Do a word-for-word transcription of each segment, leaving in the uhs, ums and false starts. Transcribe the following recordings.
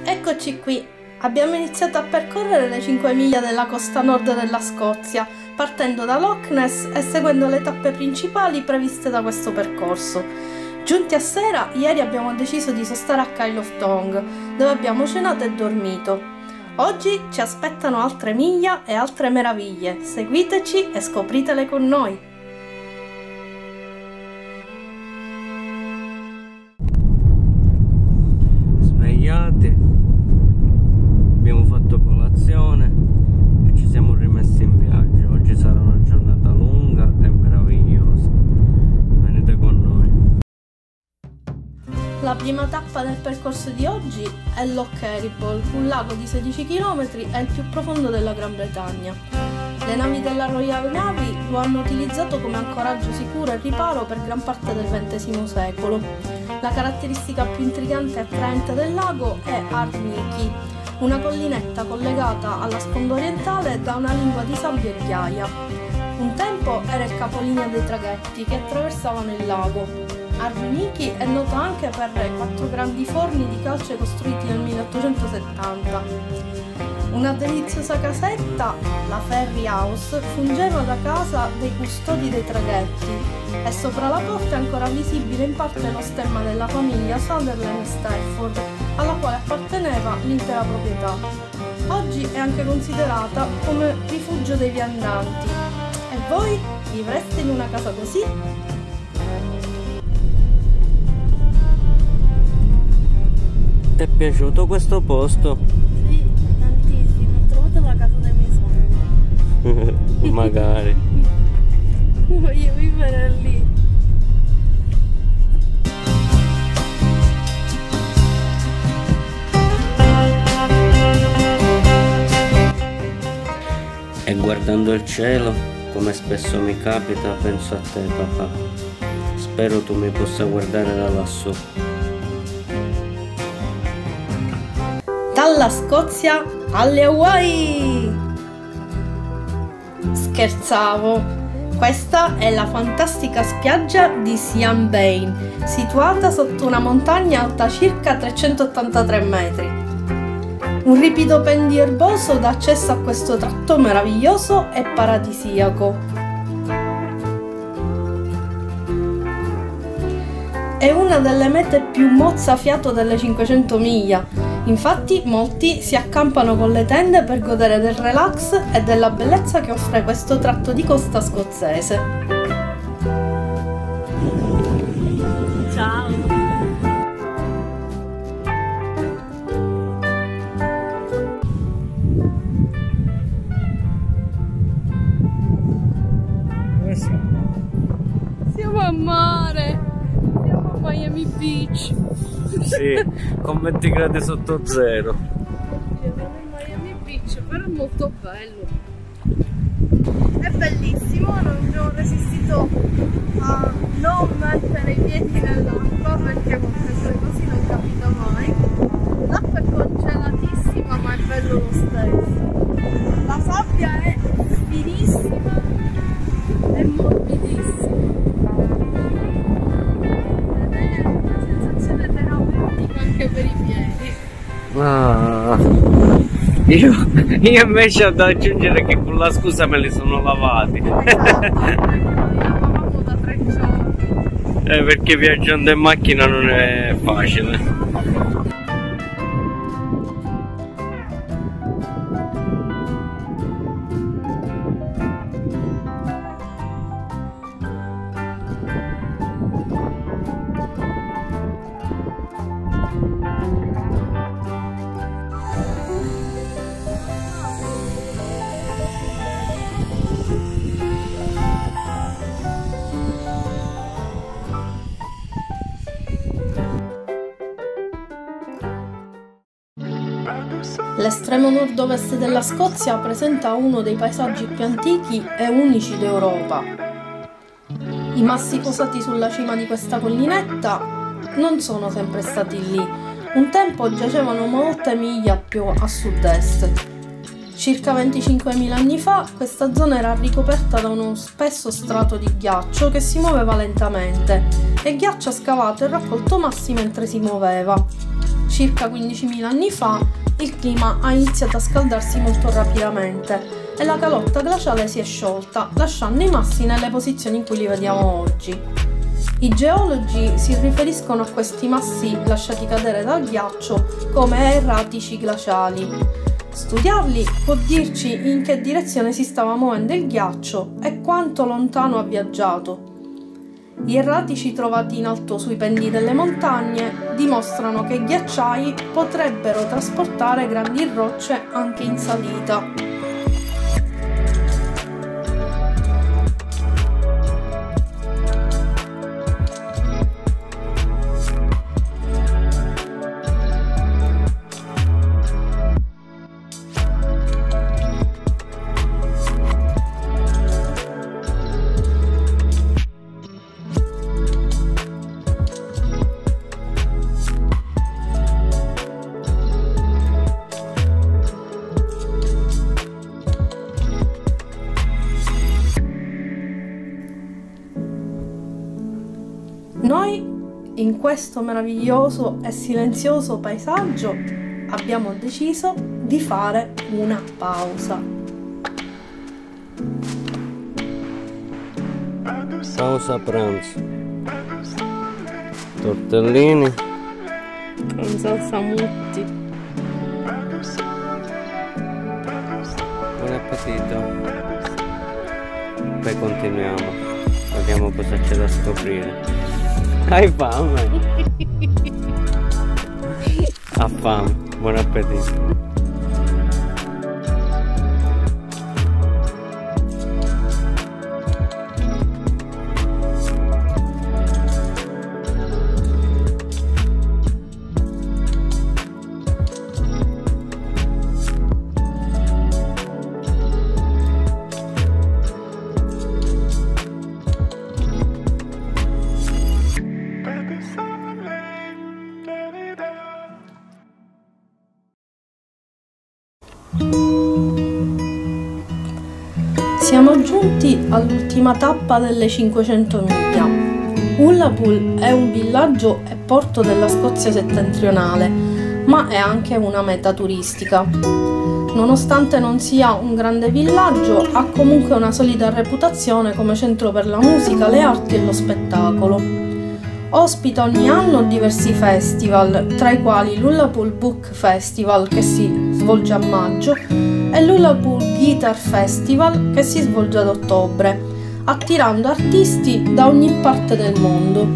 Eccoci qui, abbiamo iniziato a percorrere le cinque miglia della costa nord della Scozia, partendo da Loch Ness e seguendo le tappe principali previste da questo percorso. Giunti a sera, ieri abbiamo deciso di sostare a Kyle of Tongue, dove abbiamo cenato e dormito. Oggi ci aspettano altre miglia e altre meraviglie, seguiteci e scopritele con noi! Svegliati, abbiamo fatto colazione e ci siamo rimessi in viaggio. Oggi sarà una giornata lunga e meravigliosa. Venite con noi. La prima tappa del percorso di oggi è Loch Eriboll, un lago di sedici chilometri e il più profondo della Gran Bretagna. Le navi della Royal Navy lo hanno utilizzato come ancoraggio sicuro e riparo per gran parte del ventesimo secolo. La caratteristica più intrigante e attraente del lago è Ardniki, una collinetta collegata alla sponda orientale da una lingua di sabbia e ghiaia. Un tempo era il capolinea dei traghetti che attraversavano il lago. Ardniki è nota anche per i quattro grandi forni di calce costruiti nel milleottocentosettanta. Una deliziosa casetta, la Ferry House, fungeva da casa dei custodi dei traghetti e sopra la porta è ancora visibile in parte lo stemma della famiglia Sutherland Stafford, alla quale apparteneva l'intera proprietà. Oggi è anche considerata come rifugio dei viandanti. E voi vivreste in una casa così? Ti è piaciuto questo posto? Sì, tantissimo. Ho trovato la casa dei miei sogni. Magari. Voglio vivere lì. E guardando il cielo, come spesso mi capita, penso a te, papà. Spero tu mi possa guardare da lassù. Dalla Scozia alle Hawaii! Scherzavo! Questa è la fantastica spiaggia di Siam Bain, situata sotto una montagna alta circa trecentottantatré metri. Un ripido pendio erboso dà accesso a questo tratto meraviglioso e paradisiaco. È una delle mete più mozzafiato delle cinquecento miglia. Infatti molti si accampano con le tende per godere del relax e della bellezza che offre questo tratto di costa scozzese. Ciao! Dove siamo? Siamo a mare! Siamo a Miami Beach! Sì, con venti gradi sotto zero. Siamo a Miami Beach, però è molto bello. È bellissimo, non abbiamo resistito a non mettere i piedi nell'acqua perché con queste cose non capita mai. L'acqua è congelatissima ma è bello lo stesso. La sabbia è finissima e morbidissima. Anche per i piedi. Ah, io, io invece ho da aggiungere che con la scusa me li sono lavati. Esatto, lavavamo da tre giorni. Eh, perché viaggiando in macchina non è facile. L'estremo nord-ovest della Scozia presenta uno dei paesaggi più antichi e unici d'Europa. I massi posati sulla cima di questa collinetta non sono sempre stati lì. Un tempo giacevano molte miglia più a sud-est. Circa venticinquemila anni fa questa zona era ricoperta da uno spesso strato di ghiaccio che si muoveva lentamente e il ghiaccio ha scavato e raccolto massi mentre si muoveva. circa quindicimila anni fa, il clima ha iniziato a scaldarsi molto rapidamente e la calotta glaciale si è sciolta, lasciando i massi nelle posizioni in cui li vediamo oggi. I geologi si riferiscono a questi massi lasciati cadere dal ghiaccio come erratici glaciali. Studiarli può dirci in che direzione si stava muovendo il ghiaccio e quanto lontano ha viaggiato. Gli erratici trovati in alto sui pendii delle montagne dimostrano che i ghiacciai potrebbero trasportare grandi rocce anche in salita. Noi, in questo meraviglioso e silenzioso paesaggio, abbiamo deciso di fare una pausa. Pausa pranzo. Tortellini con salsa mutti. Buon appetito. Poi continuiamo. Vediamo cosa c'è da scoprire. Hai fame? Ha fame, buon appetito. Siamo giunti all'ultima tappa delle cinquecento miglia. Ullapool è un villaggio e porto della Scozia settentrionale, ma è anche una meta turistica. Nonostante non sia un grande villaggio, ha comunque una solida reputazione come centro per la musica, le arti e lo spettacolo. Ospita ogni anno diversi festival, tra i quali l'Ullapool Book Festival, che si svolge a maggio, e l'Ullapool Guitar Festival, che si svolge ad ottobre, attirando artisti da ogni parte del mondo.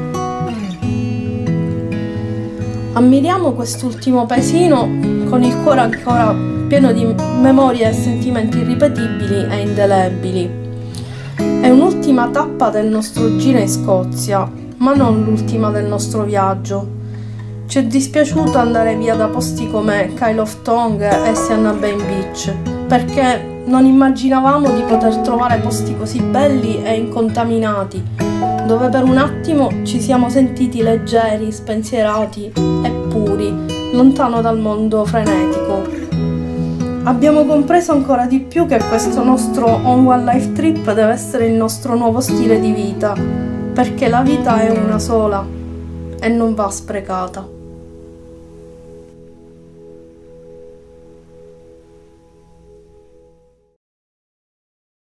Ammiriamo quest'ultimo paesino con il cuore ancora pieno di memorie e sentimenti irripetibili e indelebili. È un'ultima tappa del nostro giro in Scozia, ma non l'ultima del nostro viaggio. Ci è dispiaciuto andare via da posti come Kyle of Tongue e Siannabain Beach, perché non immaginavamo di poter trovare posti così belli e incontaminati, dove per un attimo ci siamo sentiti leggeri, spensierati e puri, lontano dal mondo frenetico. Abbiamo compreso ancora di più che questo nostro On One Life Trip deve essere il nostro nuovo stile di vita, perché la vita è una sola e non va sprecata.